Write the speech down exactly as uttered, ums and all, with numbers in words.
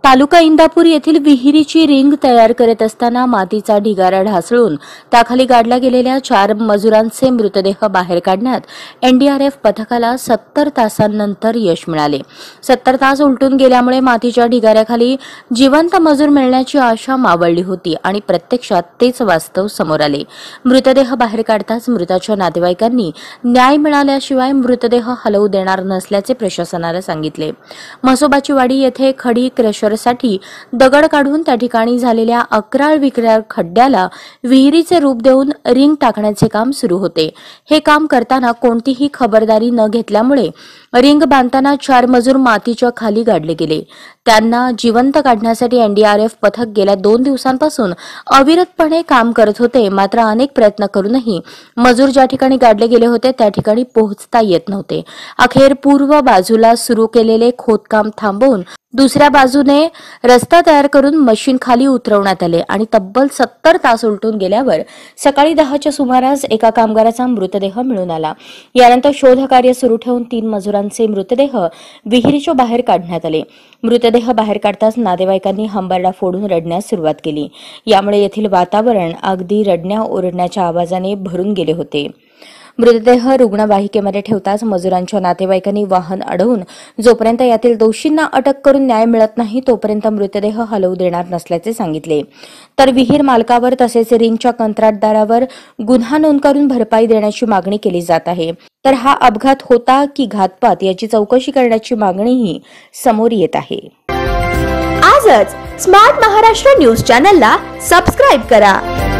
तालुका इंदापूर येथील विहिरीची रिंग तयार करत असताना मातीचा ढिगारा ढासळून त्याखाली गाडल्या गेलेल्या चार मजुरांचे मृतदेह बाहेर काढण्यात एनडीआरएफ पथकाला सत्तर तासांनंतर यश मिळाले। सत्तर तास उलटून गेल्यामुळे मातीच्या ढिगाऱ्याखाली जिवंत मजूर मिळण्याची आशा मावळली होती आणि प्रत्यक्षात तेच वास्तव समोर आले। मृतदेह बाहेर काढताच मृताच्या नातेवाईकांनी न्याय मिळाल्याशिवाय मृतदेह हलवू देणार नसल्याचे प्रशासनाला सांगितले। म्हसोबाची वाडी येथे खडी क्रशर साठी दगड काढून त्या ठिकाणी झालेल्या अकराळ विक्राळ खड्ड्याला विहिरीचे रूप देऊन रिंग टाकण्याचे काम सुरू होते। हे काम करताना कोणतीही खबरदारी न घेतल्यामुळे रिंग बांधताना चार मजूर मातीच्या खाली गाडले गेले। त्यांना जिवंत काढण्यासाठी एनडीआरएफ पथक गेल्या दोन दिवसांपासून अविरतपणे काम करत होते, मात्र अनेक प्रयत्न करूनही मजूर ज्या ठिकाणी गाडले गेले होते त्या ठिकाणी पोहोचता येत नव्हते। अखेर पूर्व बाजूला सुरू केलेले खोदकाम थांबवून दुसऱ्या बाजूने रस्ता तयार करून मशीन खाली उतरवण्यात आले आणि तब्बल सत्तर तास उलटून गेल्यावर सकाळी दहाच्या सुमारास एका कामगाराचा मृतदेह मिळून आला। यानंतर शोधकार्य सुरू ठेवून तीन मजुरांचे मृतदेह विहिरीच्या बाहेर काढण्यात आले। मृतदेह बाहेर काढताच नातेवाईकांनी हंबरडा फोडून रडण्यास सुरुवात केली। यामुळे येथील वातावरण अगदी रडण्या ओरडण्याच्या आवाजाने भरून गेले होते। मृतदेह रुग्णवाहिकेमध्ये ठेवताच मजुरांच्या नातेवाईकांनी वाहन अडवून जोपर्यंत यातील दोषींना अटक करून न्याय मिळत नाही तोपर्यंत मृतदेह हलवू देणार नसल्याचे सांगितले। तर विहीर मालकावर तसेच रिंगच्या कंत्राटदारावर गुन्हा नोंद करून भरपाई देण्याची मागणी केली जात आहे। तर हा अपघात होता की घातपात याची चौकशी करण्याची मागणीही समोर येत आहे। आजच स्मार्ट महाराष्ट्र न्यूज चॅनलला सबस्क्राइब करा।